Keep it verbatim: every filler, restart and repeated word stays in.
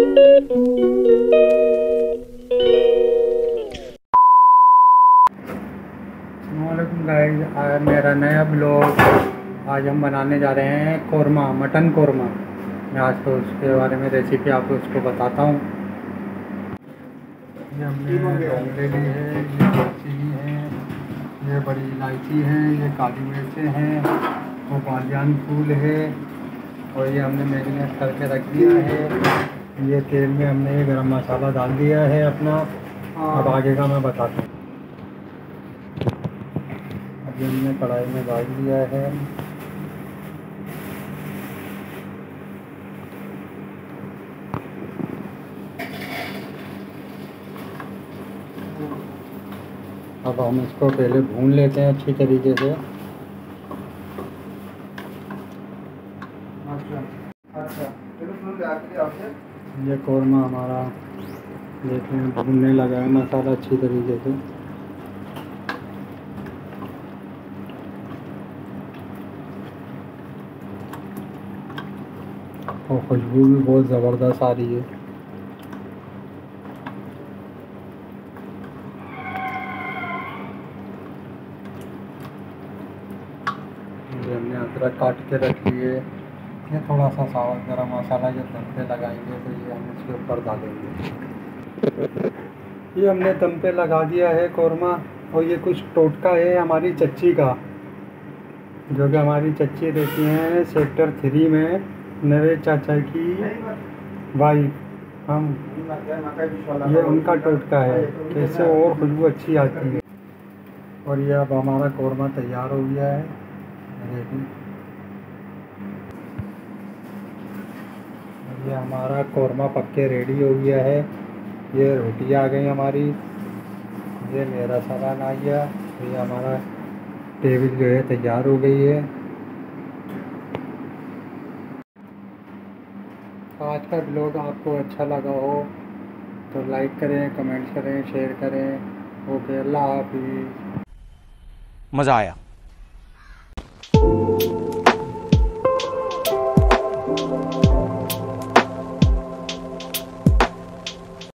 अस्सलामुअलैकुम गाइस, आज मेरा नया ब्लॉग। आज हम बनाने जा रहे हैं कोरमा, मटन कोरमा। मैं आज तो उसके बारे में रेसिपी आपको उसको बताता हूँ। ये हमने लौंग ले ली है, ये दालचीनी है, ये बड़ी इलायची है, ये काली मिर्चें हैं, वो बादियान फूल है, और ये हमने मैरिनेट करके रख दिया है। ये तेल में हमने ये गरम मसाला डाल दिया है अपना। अब आगे का मैं बताता हूँ। अभी हमने कढ़ाई में डाल दिया है। अब हम इसको पहले भून लेते हैं अच्छी तरीके से। अच्छा अच्छा ये कोरमा हमारा देखें भूनने लगा है मसाला अच्छी तरीके से। और खुशबू भी बहुत ज़बरदस्त आ रही है। ये हमने अदरक काट के रख लिए। ये थोड़ा सा सावा गरम मसाला जब दम पे लगाएंगे तो ये हम इसके ऊपर डालेंगे। ये हमने दम पे लगा दिया है कोरमा। और ये कुछ टोटका है हमारी चच्ची का, जो कि हमारी चच्ची रहती हैं सेक्टर थ्री में, नवे चाचा की वाइफ। हम ये उनका टोटका है कि इससे और खुशबू अच्छी आती है। और ये अब हमारा कोरमा तैयार हो गया है। देखिए ये हमारा कोरमा पक्के रेडी हो गया है। ये रोटी आ गई हमारी। ये मेरा सामान आ गया। ये हमारा टेबल जो है तैयार हो गई है। आज का ब्लॉग आपको अच्छा लगा हो तो लाइक करें, कमेंट करें, शेयर करें। ओके, अल्लाह हाफिज़। मज़ा आया।